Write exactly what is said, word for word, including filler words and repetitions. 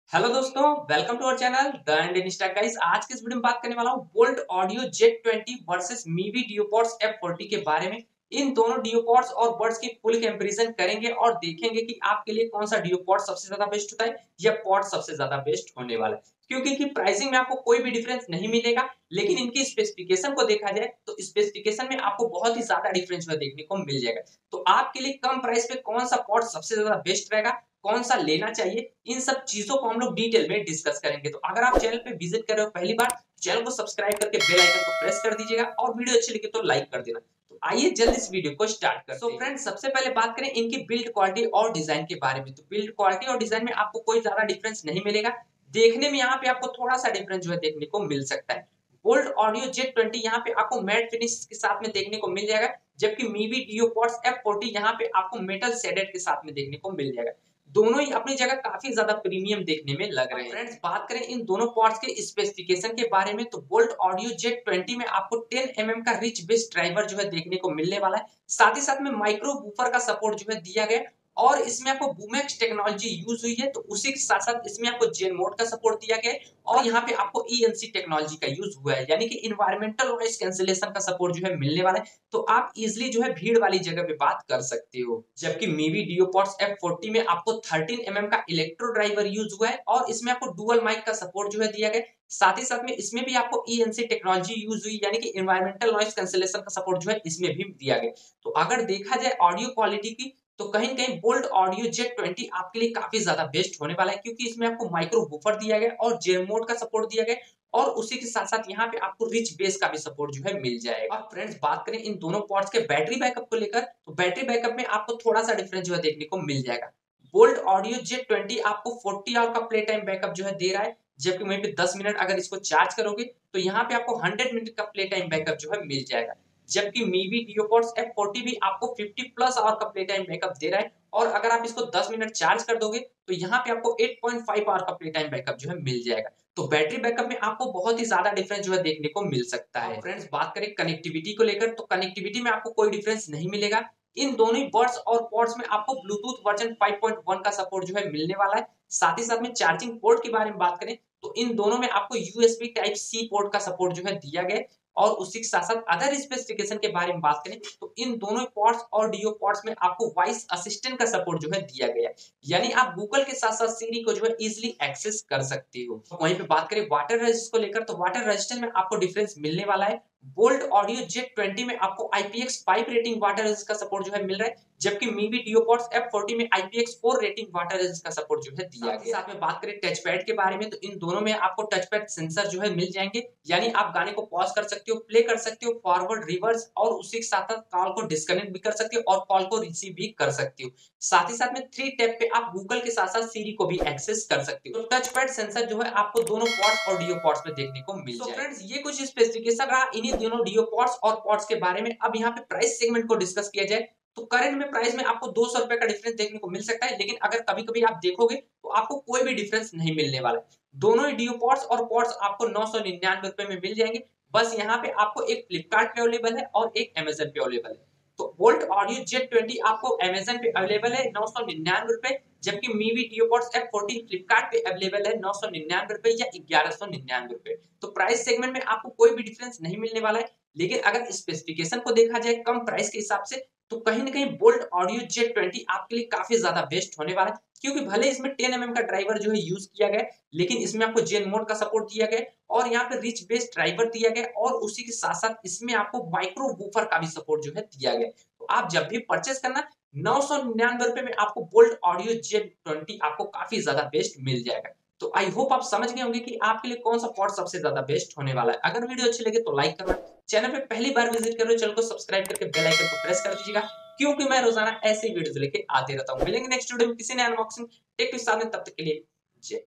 Hello दोस्तों, welcome to our channel the end insta guys. आज के इस वीडियो में बात करने वाला हूं Boult audio jet twenty versus Mivi DuoPods F forty के बारे में। इन दोनों डियोपॉड्स और बड्स की फुल कंपैरिजन करेंगे और देखेंगे कि आपके लिए कौन सा डियोपॉड सबसे ज्यादा बेस्ट होता है या पॉड सबसे ज्यादा बेस्ट होने वाला है। क्योंकि कि प्राइसिंग में आपको कोई भी डिफरेंस नहीं मिलेगा, लेकिन इनकी स्पेसिफिकेशन को देखा जाए तो स्पेसिफिकेशन में आपको बहुत ही ज्यादा डिफरेंस देखने को मिल जाएगा। तो आपके लिए कम प्राइस पे कौन सा पॉड सबसे ज्यादा बेस्ट रहेगा, कौन सा लेना चाहिए, इन सब चीजों को हम लोग डिटेल में डिस्कस करेंगे। तो अगर आप चैनल पे विजिट कर रहे हो पहली बार, चैनल को सब्सक्राइब करके बेल आइकन को प्रेस कर दीजिएगा और वीडियो अच्छी लगे तो लाइक कर देना। तो आइए जल्दी इस वीडियो को स्टार्ट करते हैं। तो फ्रेंड्स, सबसे पहले बात करें इनकी बिल्ड क्वालिटी और डिजाइन के बारे में। तो बिल्ड क्वालिटी और डिजाइन में आपको कोई ज्यादा डिफरेंस नहीं मिलेगा। देखने में यहाँ पे आपको थोड़ा सा डिफरेंस जो है देखने को मिल सकता है। बोल्ट ऑडियो जेट ट्वेंटी यहाँ पे आपको मैट फिनिश के साथ में देखने को मिल जाएगा, जबकि मीवी डियोपॉड्स एफ फोर्टी यहाँ पे आपको मेटल शेडेड के साथ में देखने को मिल जाएगा। दोनों ही अपनी जगह काफी ज्यादा प्रीमियम देखने में लग रहे हैं। फ्रेंड्स, बात करें इन दोनों पॉड्स के स्पेसिफिकेशन के बारे में तो बोल्ट ऑडियो जेट ट्वेंटी में आपको टेन एम एम का रिच बेस ड्राइवर जो है देखने को मिलने वाला है। साथ ही साथ में माइक्रो वूफर का सपोर्ट जो है दिया गया और इसमें आपको बूमेक्स टेक्नोलॉजी यूज हुई है। तो उसी के साथ साथ इसमें आपको जेन मोड का सपोर्ट दिया गया है और यहाँ पे आपको ई एन सी टेक्नोलॉजी का यूज हुआ है, यानी कि इन्वायरमेंटल नॉइस कैंसिलेशन का सपोर्ट जो है मिलने वाला है। तो आप इजिली जो है भीड़ वाली जगह पे बात कर सकते हो। जबकि मीवी डियोपॉड्स एफ फोर्टी में आपको थर्टीन एम एम का इलेक्ट्रो ड्राइवर यूज हुआ है और इसमें आपको डुअल माइक का सपोर्ट जो है दिया गया। साथ ही साथ में इसमें भी आपको E N C technology use हुई, यानी कि इन्वायरमेंटल नॉइस कैंसिलेशन का सपोर्ट जो है इसमें भी दिया गया। तो अगर देखा जाए ऑडियो क्वालिटी की, तो कहीं कहीं बोल्ट ऑडियो जेट ट्वेंटी आपके लिए काफी ज्यादा बेस्ट होने वाला है, क्योंकि इसमें आपको माइक्रो वूफर दिया गया और जेन मोड का सपोर्ट दिया गया और उसी के साथ साथ यहाँ पे आपको रिच बेस का भी सपोर्ट जो है मिल जाएगा। अब फ्रेंड्स, बात करें इन दोनों पॉड्स के बैटरी बैकअप को लेकर, तो बैटरी बैकअप में आपको थोड़ा सा डिफरेंस जो है देखने को मिल जाएगा। बोल्ट ऑडियो जेट ट्वेंटी आपको फोर्टी आवर का प्ले टाइम बैकअप जो है दे रहा है, जबकि वहीं पे दस मिनट अगर इसको चार्ज करोगे तो यहाँ पे आपको हंड्रेड मिनट का प्ले टाइम बैकअप जो है मिल जाएगा। जबकि मीवी डियोपॉड्स एफ फोर्टी भी आपको फिफ्टी प्लस आवर का प्ले टाइम बैकअप दे रहा है और अगर आप इसको दस मिनट चार्ज कर दोगे तो यहाँ पे आपको एट पॉइंट फाइव आवर का प्ले टाइम बैकअप जो है मिल जाएगा। तो बैटरी बैकअप में आपको बहुत ही ज्यादा डिफरेंस जो है देखने को मिल सकता है। फ्रेंड्स, बात करें कनेक्टिविटी को लेकर, तो कनेक्टिविटी में आपको कोई डिफरेंस नहीं मिलेगा। इन दोनों ही बड्स और पॉड्स में आपको Bluetooth version five point one का सपोर्ट जो है मिलने वाला है। साथ ही साथ में चार्जिंग पोर्ट के बारे में बात करें तो इन दोनों में आपको U S B type C port का सपोर्ट जो है दिया गया और उसी के साथ साथ अदर स्पेसिफिकेशन के बारे में बात करें तो इन दोनों पॉड्स और डियो पॉड्स में आपको वॉइस असिस्टेंट का सपोर्ट जो है दिया गया है, यानी आप गूगल के साथ साथ सीरी को जो है इजीली एक्सेस कर सकते हो। वहीं पे बात करें वाटर रेजिस्टेंस को लेकर, तो वाटर रेजिस्टेंस में आपको डिफरेंस मिलने वाला है। बोल्ट ऑडियो जेट ट्वेंटी में आपको I P X five rating water resistance का सपोर्ट जो है मिल रहा है, जबकि मीवी डियोपॉड्स एफ फोर्टी में I P X four rating water resistance का सपोर्ट जो है दिया गया। साथ में बात करें टच पैड के बारे में, तो इन दोनों में आपको टच पैड सेंसर जो है मिल जाएंगे, यानी आप गाने को पॉज कर सकते हो, प्ले कर सकते हो, फॉरवर्ड रिवर्स और उसी के साथ साथ कॉल को डिस्कनेक्ट भी कर सकते हो और कॉल को रिसीव भी कर सकते हो। साथ ही साथ में थ्री टैप पे आप गूगल के साथ साथ सीरी को भी एक्सेस कर सकते हो। तो टच पैड सेंसर जो है आपको दोनों पॉड्स और डियो पॉड्स में देखने को मिल जाएगा। फ्रेंड्स, ये कुछ स्पेसिफिकेशन रहा इन्हीं दोनों डियो पॉड्स और पॉड्स के बारे में। अब यहाँ पे प्राइस सेगमेंट को डिस्कस किया जाए तो करंट में प्राइस में आपको दो सौ रुपए का डिफरेंस देखने को मिल सकता है, लेकिन अगर कभी कभी आप देखोगे तो आपको कोई भी डिफरेंस नहीं मिलने वाला है। दोनों ही डियो पॉड्स और पॉड्स आपको नौ सौ निन्यानवे रुपए में मिल जाएंगे। बस यहाँ पे आपको एक फ्लिपकार्ट पे अवेलेबल है और एक अमेजन पे अवेलेबल है। तो बोल्ट ऑडियो जेट ट्वेंटी आपको अमेजन पे अवेलेबल है नौ सौ निन्यानवे रुपए, जबकि Mivi DuoPods F forty Flipkart पे अवेलेबल है नौ सौ निन्यानवे रुपए या ग्यारह सौ निन्यानवे रुपए। तो प्राइस सेगमेंट में आपको कोई भी डिफरेंस नहीं मिलने वाला है, लेकिन अगर स्पेसिफिकेशन को देखा जाए कम प्राइस के हिसाब से तो कहीं ना कहीं बोल्ट ऑडियो जेट ट्वेंटी आपके लिए काफी ज्यादा बेस्ट होने वाला है, क्योंकि भले इसमें टेन एम एम का ड्राइवर जो है यूज किया गया, लेकिन इसमें आपको जेन मोड का सपोर्ट दिया गया और यहाँ पे रिच बेस ड्राइवर दिया गया और उसी के साथ साथ इसमें आपको माइक्रो वूफर का भी सपोर्ट जो है दिया गया। तो आप जब भी परचेस करना, नौ सौ निन्यानवे रुपए में आपको बोल्ट ऑडियो जेट ट्वेंटी आपको काफी ज्यादा बेस्ट मिल जाएगा। तो आई होप आप समझ गए होंगे कि आपके लिए कौन सा पॉड सबसे ज्यादा बेस्ट होने वाला है। अगर वीडियो अच्छी लगे तो लाइक करना, चैनल पे पहली बार विजिट कर रहे हो चैनल को सब्सक्राइब करके बेल आइकन को प्रेस कर दीजिएगा, क्योंकि मैं रोजाना ऐसे वीडियोस लेके आते रहता हूँ। मिलेंगे नेक्स्ट वीडियो में किसी नए अनबॉक्सिंग टेक के साथ में, तब तक के लिए